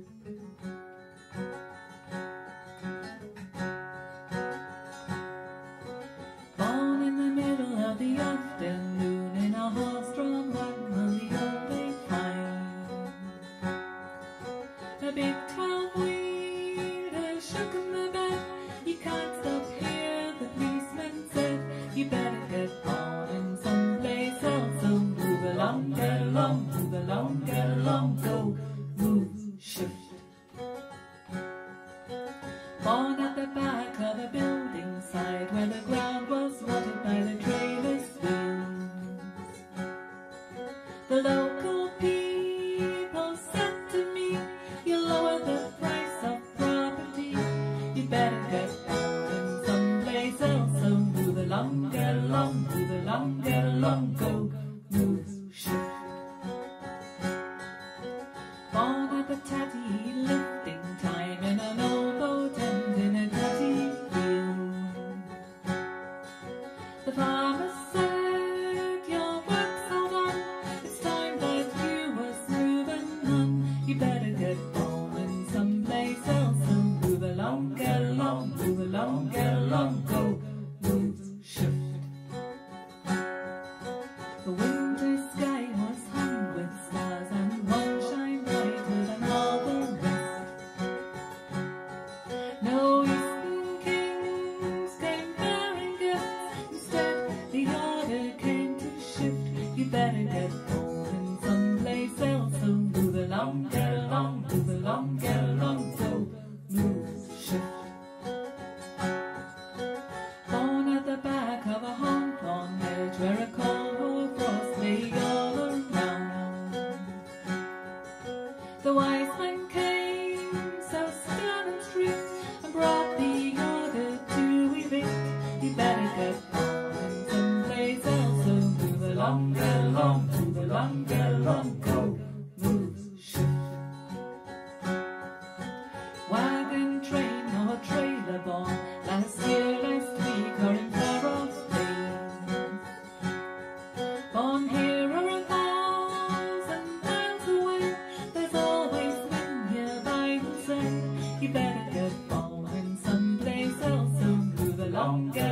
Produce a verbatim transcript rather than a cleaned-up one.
Born in the middle of the afternoon in a horse-drawn wagon on the old bay fine. A big twelve wheeler shook him the bed. You can't stop here, the policeman said. You better get on in someplace else. So move along, get along, move along, get along, go, move, shift. Born at the back of a building site where the ground was rotted by the trailer's wheels. The local people said to me, you lower the price of property. You better get on in someplace else. So move along, get along, move along, get along, go, move, shift. Born at the tatty lifting time in an old boat and in a tatty field. The farmer said, your work's all done, it's time that you was moving on. You better get on in someplace else. So move along, get along, move along, get along, go, move, shift. The winter sky was hung with stars and one shine brighter than all the rest. No eastern kings came bearing gifts. Instead, the order came to shift. You better get on in someplace else. So move along, get along, move along, get along, go, move, shift. Born at the back of a hawthorn hedge where a cold war frost lay all around. The wise men came so stern and strict and brought the order to evict. You better get on in someplace else. So move along, get along, move along, get along, go, move, shift. Wagon, train or trailer born last year, last week or in far off days. Born here or a thousand miles away, there's always men nearby who say, you better get on in someplace else. So move along, get